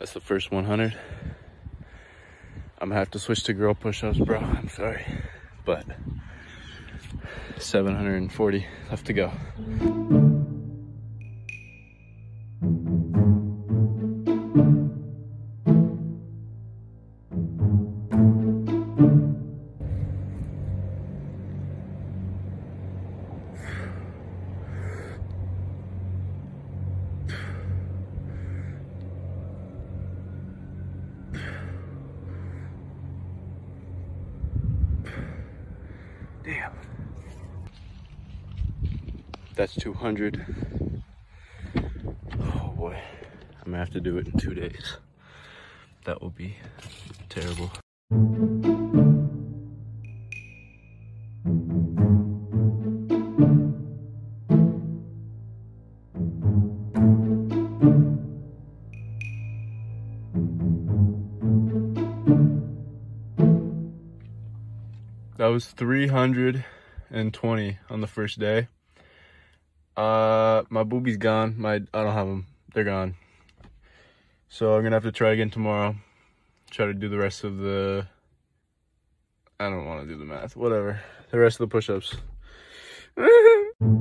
That's the first 100. I'm gonna have to switch to girl push-ups, bro. I'm sorry. But 740 left to go. Damn. That's 200. Oh boy. I'm gonna have to do it in 2 days. That will be terrible. That was 320 on the first day. My boobies gone. I don't have them. They're gone. So I'm gonna have to try again tomorrow. Try to do the rest of the, I don't want to do the math. Whatever. The rest of the push-ups.